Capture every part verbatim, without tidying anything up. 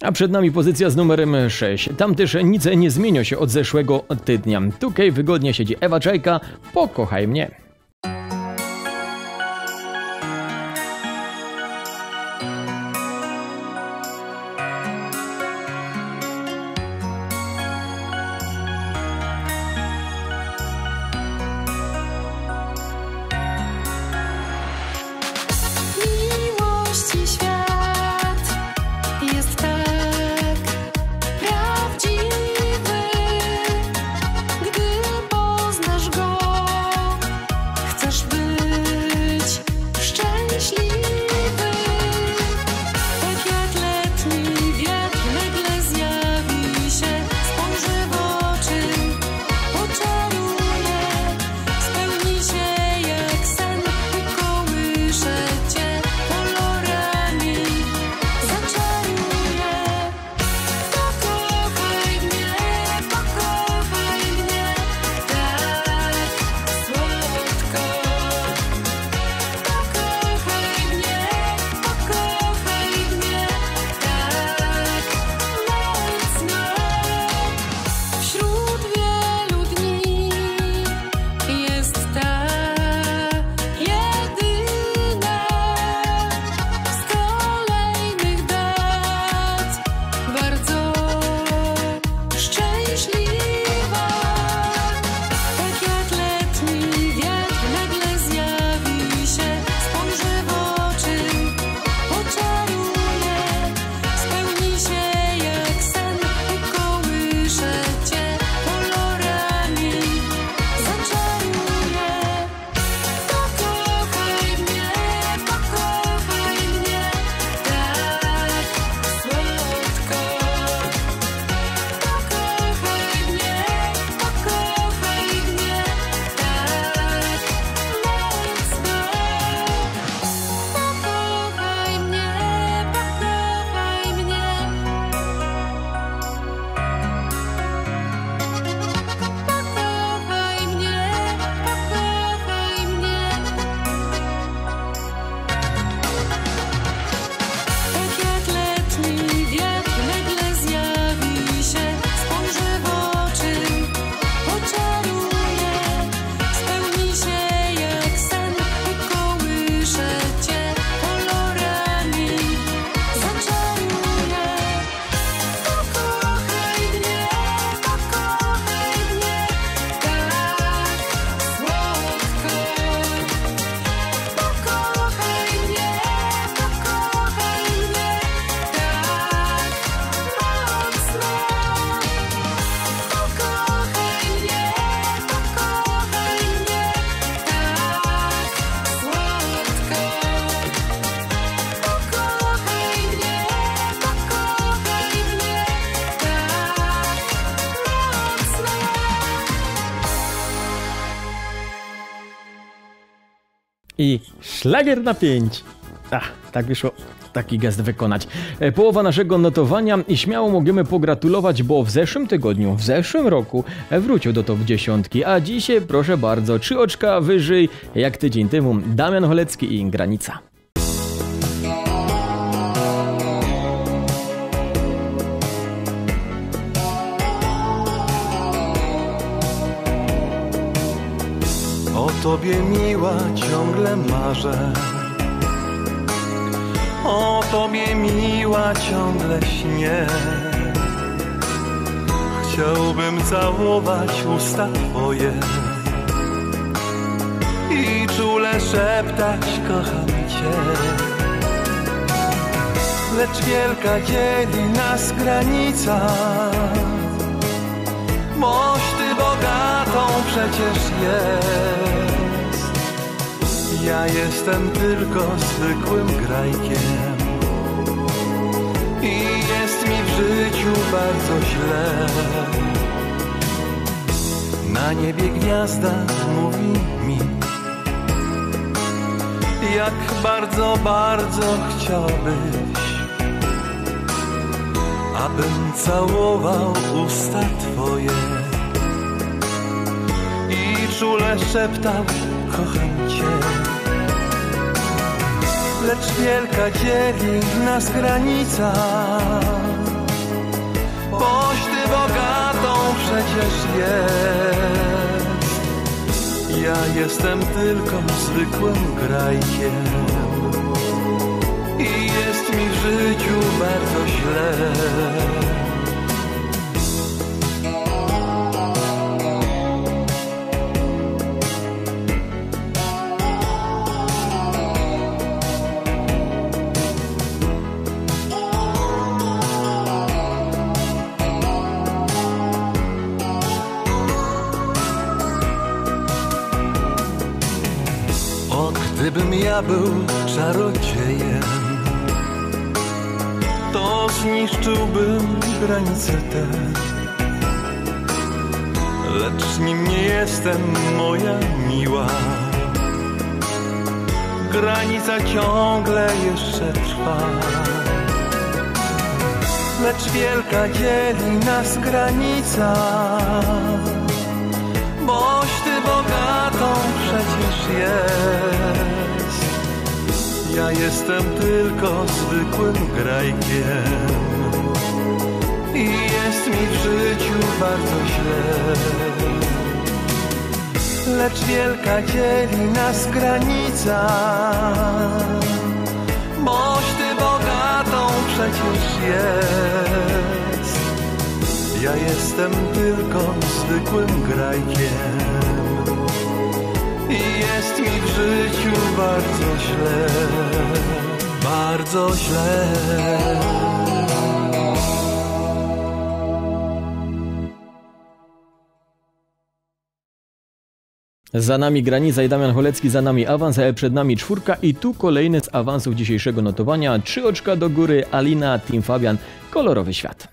A przed nami pozycja z numerem sześć. Tam też nic nie zmienia się od zeszłego tygodnia. Tutaj wygodnie siedzi Ewa Czajka, Pokochaj mnie. I szlagier na pięć. Ach, tak wyszło taki gest wykonać. Połowa naszego notowania i śmiało możemy pogratulować, bo w zeszłym tygodniu, w zeszłym roku wrócił do top dziesiątki, a dzisiaj proszę bardzo, trzy oczka wyżej jak tydzień temu Damian Holecki i Granica. O tobie miła ciągle marzę, o tobie miła ciągle śnię. Chciałbym całować usta twoje i czule szeptać kocham cię. Lecz wielka dzieli nas granica, boś ty bogatą przecież jest. Ja jestem tylko zwykłym grajkiem i jest mi w życiu bardzo źle. Na niebie gwiazda mówi mi, jak bardzo, bardzo chciałbyś, abym całował usta twoje i czule szeptał kocham cię. Lecz wielka dzieli nas granica, boś ty bogatą przecież jest. Ja jestem tylko zwykłym grajkiem i jest mi w życiu bardzo źle. Gdybym ja był czarodziejem, to zniszczyłbym granice te. Lecz nim nie jestem, moja miła. Granica ciągle jeszcze trwa. Lecz wielka dzieli nas granica, boś ty bogatą przecież jest. Ja jestem tylko zwykłym grajkiem i jest mi w życiu bardzo źle. Lecz wielka dzieli nas granica, boś ty bogatą przecież jest. Ja jestem tylko zwykłym grajkiem i jest mi w życiu bardzo źle, bardzo źle. Za nami Granica i Damian Cholecki, za nami awans, a przed nami czwórka i tu kolejny z awansów dzisiejszego notowania. Trzy oczka do góry, Alina, Team Fabian, Kolorowy świat.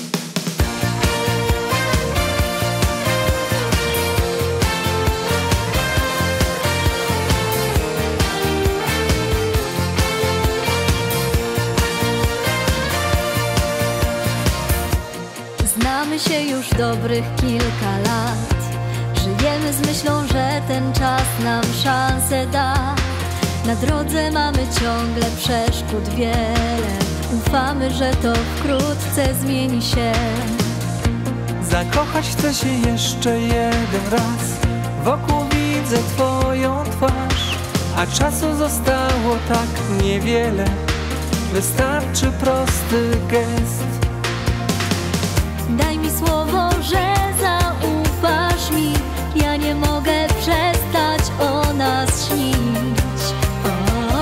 Znamy się już dobrych kilka lat. Żyjemy z myślą, że ten czas nam szansę da. Na drodze mamy ciągle przeszkód wiele. Ufamy, że to wkrótce zmieni się. Zakochać chcę się jeszcze jeden raz. Wokół widzę twoją twarz, a czasu zostało tak niewiele. Wystarczy prosty gest. Daj mi słowo, że zaufasz mi. Ja nie mogę przestać o nas śnić. O,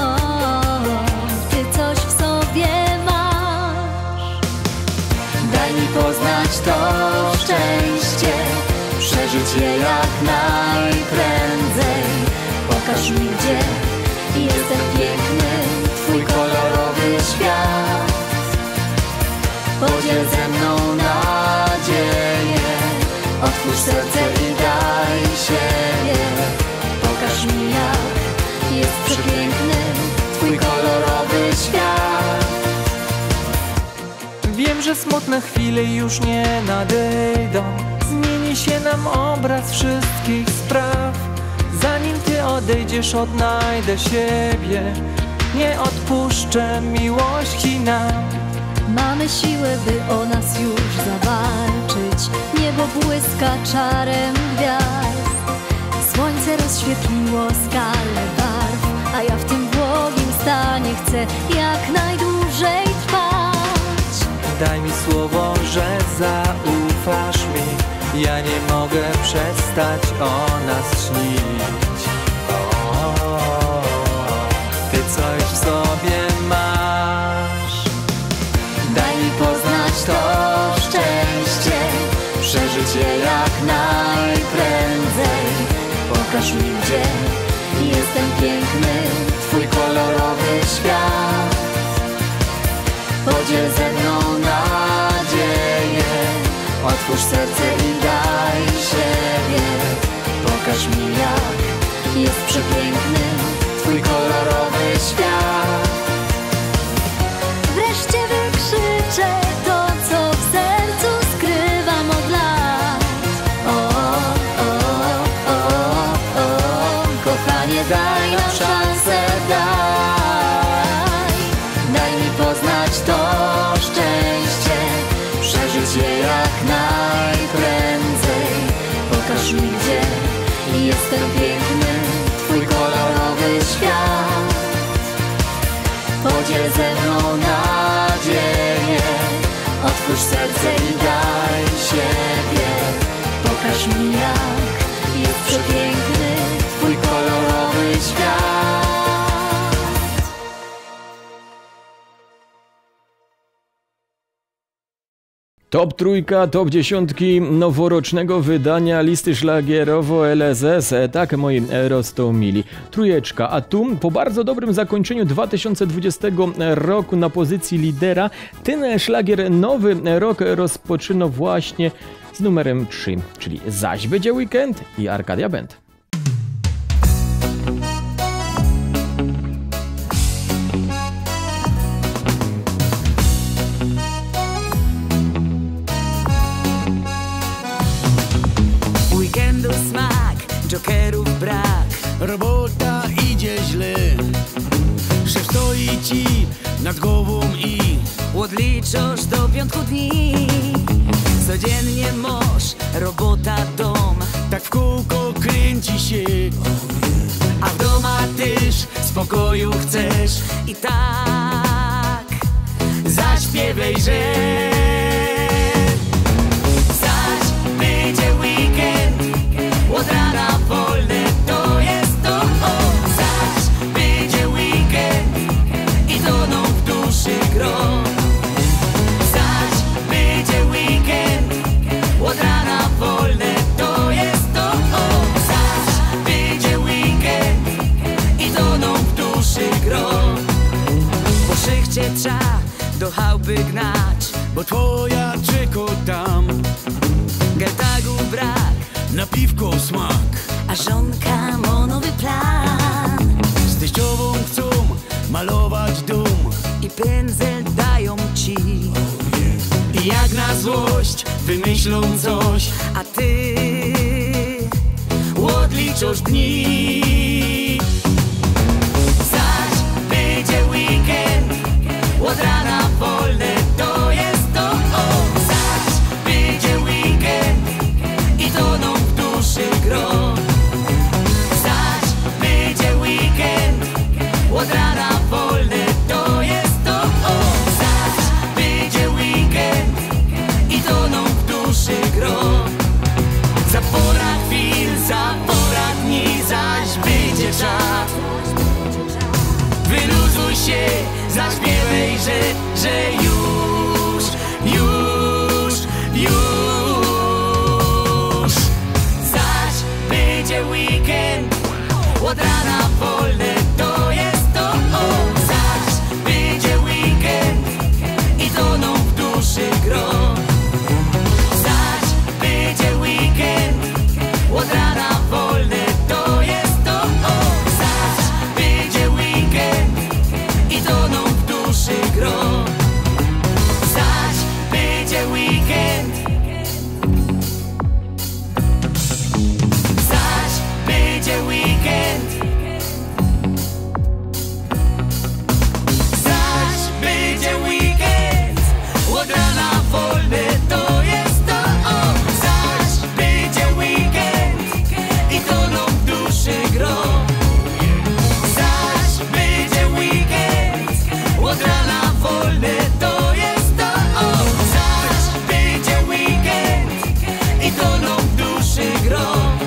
ty coś w sobie masz. Daj mi poznać to szczęście, przeżyć je jak najprędzej. Pokaż mi, gdzie jestem piękny, twój kolorowy świat. Podziel ze mną nadzieję, otwórz serce i daj siebie. Pokaż mi, jak jest przepiękny twój kolorowy świat. Wiem, że smutne chwile już nie nadejdą. Zmieni się nam obraz wszystkich spraw. Zanim ty odejdziesz, odnajdę siebie. Nie odpuszczę miłości nam. Mamy siłę, by o nas już zawalczyć. Niebo błyska czarem gwiazd. Słońce rozświetliło skalę barw, a ja w tym błogim stanie chcę jak najdłużej trwać. Daj mi słowo, że zaufasz mi. Ja nie mogę przestać o nas śnić. O, ty coś w sobie masz. Daj mi poznać to szczęście, przeżyć je jak najprędzej. Pokaż mi, gdzie jestem piękny, twój kolorowy świat. Podziel ze mną nadzieję, otwórz serce i daj siebie. Pokaż mi, jak jest przepiękny twój kolorowy świat. podziel ze mną nadzieję. Otwórz serce i daj siebie. Pokaż mi, jak jest przepiękny twój kolorowy świat. Top trójka, top dziesiątki noworocznego wydania listy szlagierowo L S S. Tak, moi Rostomili. Trójeczka, a tu po bardzo dobrym zakończeniu dwa tysiące dwudziestego roku na pozycji lidera ten szlagier nowy rok rozpoczyna właśnie z numerem trzy, czyli Zaś będzie weekend i Arcadia Band. Weekendu smak, jokerów brak. Robota idzie źle. Szef stoi ci nad głową i Odliczasz do piątku dni. Codziennie masz robota, dom. tak w kółko kręci się. A w doma też spokoju chcesz. I tak zaśpiewaj, że zaś będzie weekend. Od rana wolne to jest to. O, zaś będzie weekend i toną w duszy gro. Zaś będzie weekend. Od rana wolne to jest to. O, zaś będzie weekend i toną w duszy gro. Po szychcie trza do chałupy gnać, Bo twoja czeko tam, geltagu brak, na piwko smak. a żonka ma nowy plan. Z teściową chcą malować dom. I pędzel dają ci, I jak na złość wymyślą coś, a ty odliczasz dni. Zaś będzie weekend, od rana wolne to jest to. O, zaś będzie weekend i toną w duszy gro. Zaś będzie weekend, od rana wolne to jest to. O, zaś będzie weekend i toną w duszy gro. Zapora chwil, zapora dni, zaś będzie czas. Wyluzuj się, zaśpiewaj, że, że już, już, już. Zaś będzie weekend, od rana wolne to jest to. O, zaś będzie weekend i toną w duszy gro. Zaś będzie weekend, od rana wolne to jest to. O, zaś będzie weekend i toną w duszy gro. Zaś będzie weekend. Zaś będzie weekend. Zaś będzie weekend, od rana wolne to jest to. O, zaś będzie weekend i toną w duszy gro. Zaś będzie weekend, od rana wolne to jest to. O, zaś będzie weekend i toną w duszy gro.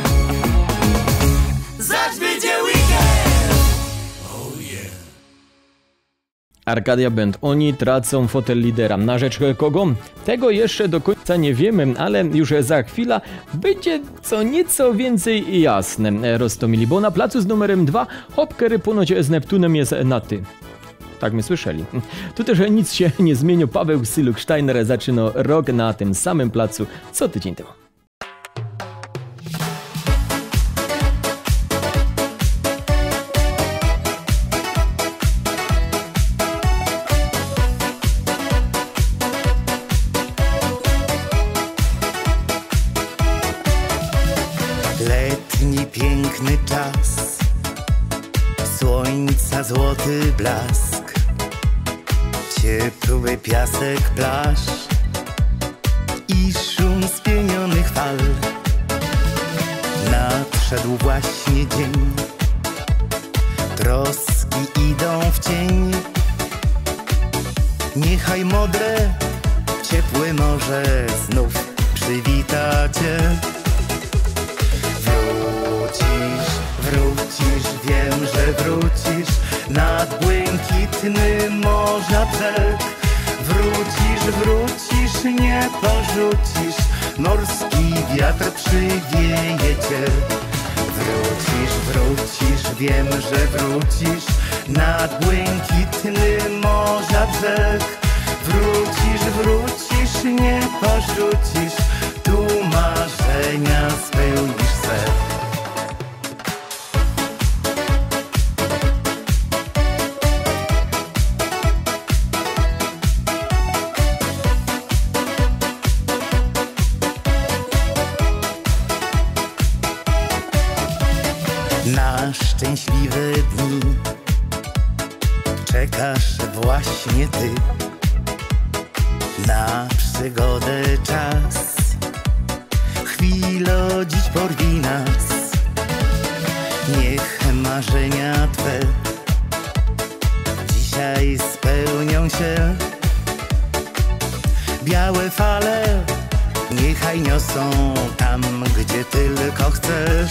Zaś będzie weekend. Arcadia Band. Oni tracą fotel lidera. Na rzecz kogo? Tego jeszcze do końca nie wiemy, ale już za chwilę będzie co nieco więcej jasne, Rostomili, bo na placu z numerem dwa Hopkery ponoć z Neptunem jest na ty. Tak my słyszeli. Tu też nic się nie zmieniło. Paweł Syluk-Steiner zaczyna rok na tym samym placu co tydzień temu. Letni piękny czas, słońca złoty blask, ciepły piasek plaż i szum spienionych fal. Nadszedł właśnie dzień, troski idą w cień, Niechaj modre, ciepłe morze znów przywita cię. Wrócisz, wrócisz, wiem, że wrócisz nad błękitny morza brzeg. Wrócisz, wrócisz, nie porzucisz, morski wiatr przywieje cię. Wrócisz, wrócisz, wiem, że wrócisz nad błękitny morza brzeg. Wrócisz, wrócisz, nie porzucisz, tu marzenia spełnisz se. Na szczęśliwe dni czekasz właśnie ty. Na przygodę czas, chwilo dziś porwij nas. Niech marzenia twe dzisiaj spełnią się. Białe fale niechaj niosą tam, gdzie tylko chcesz.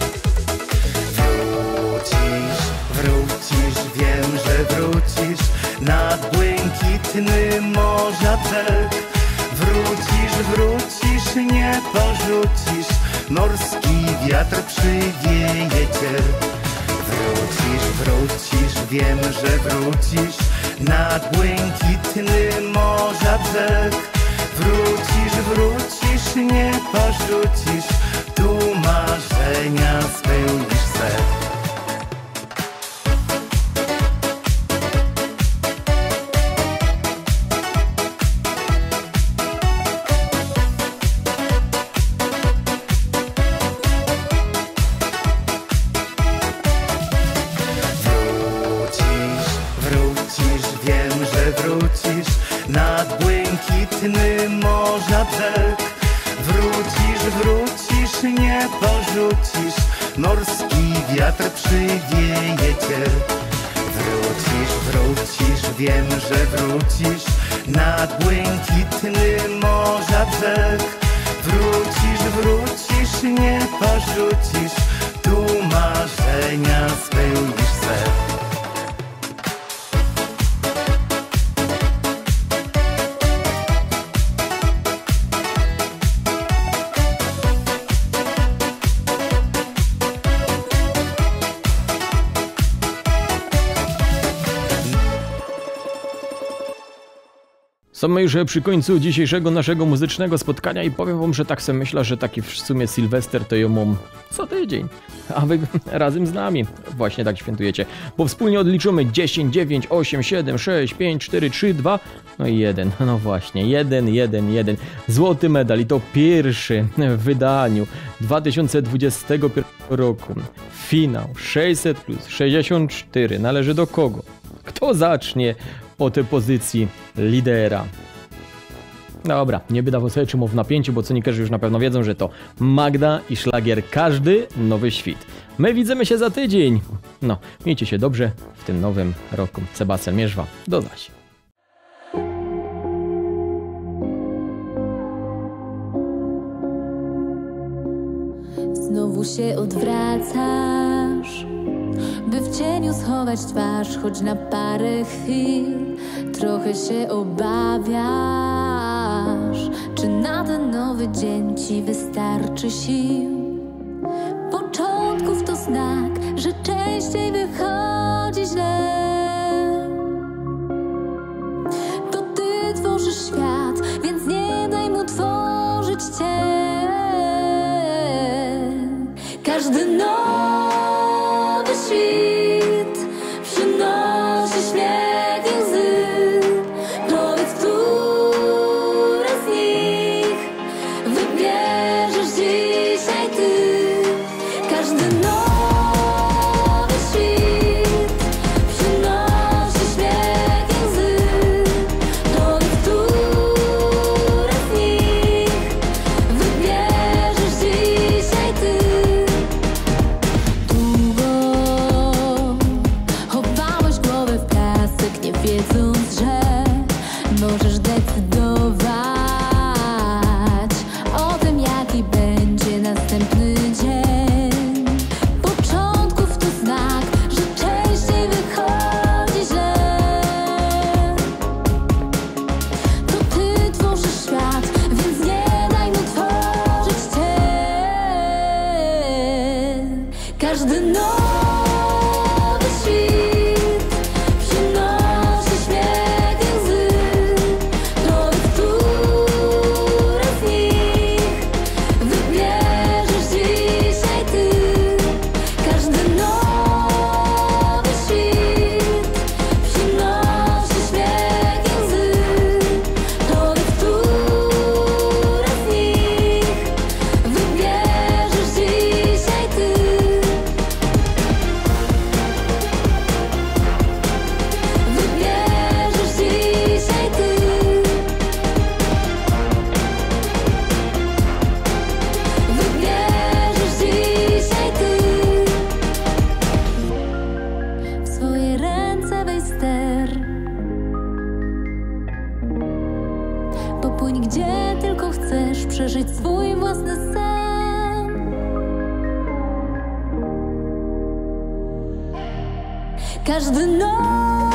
Wrócisz, wrócisz, wiem, że wrócisz nad błękitny morza brzeg. Wrócisz, wrócisz, nie porzucisz, morski wiatr przywieje cię. Wrócisz, wrócisz, wiem, że wrócisz nad błękitny morza brzeg. Wrócisz, wrócisz, nie porzucisz, tu marzenia spełnisz se. Wrócisz nad błękitny morza brzeg. Wrócisz, wrócisz, nie porzucisz, morski wiatr przywieje cię. Wrócisz, wrócisz, wiem, że wrócisz nad błękitny morza brzeg. Wrócisz, wrócisz, nie porzucisz, tu marzenia spełnisz se. Są już przy końcu dzisiejszego naszego muzycznego spotkania i powiem wam, że tak sobie myślę, że taki w sumie Sylwester to ją mam co tydzień, a wy razem z nami właśnie tak świętujecie, bo wspólnie odliczymy dziesięć, dziewięć, osiem, siedem, sześć, pięć, cztery, trzy, dwa, no i jeden, no właśnie, jeden, jeden, jeden, złoty medal i to pierwszy w wydaniu dwa tysiące dwudziestego pierwszego roku, finał sześćset plus sześćdziesiąt cztery, należy do kogo? Kto zacznie o tę pozycji lidera? Dobra, nie będę dawał sobie czym w napięciu, bo cenikarze już na pewno wiedzą, że to Magda i szlagier Każdy Nowy Świt. My widzimy się za tydzień. No, miejcie się dobrze w tym nowym roku. Sebastian Mierzwa, do zaś. Znowu się odwracasz, by w cieniu schować twarz, choć na parę chwil. Trochę się obawiasz, czy na ten nowy dzień ci wystarczy sił. Początków to znak, że częściej wychodzi źle. To ty tworzysz świat, więc nie daj mu tworzyć cię. Każdy nowy świt przynosi śmiech i łzy. Powiedz, które z nich wybierzesz dzisiaj ty. Każdy nowy świt przynosi śmiech i łzy. Powiedz, które z nich wybierzesz dzisiaj ty. Wiedząc, że możesz decydować o tym, jaki będzie następny dzień. Początków to znak, że częściej wychodzi źle. To ty tworzysz świat, więc nie daj mu tworzyć cię. Każdy nowy świt przynosi śmiech i łzy. Drogi, które z nich wybierzesz dzisiaj ty. Każdy nowy świt przynosi śmiech i łzy. Drogi, które z nich wybierzesz dzisiaj ty. Wybierzesz dzisiaj ty. Wybierzesz dzisiaj ty. W swoje ręce weź ster. Popłyń gdzie tylko chcesz, przeżyć swój własny sen. Każdy nowy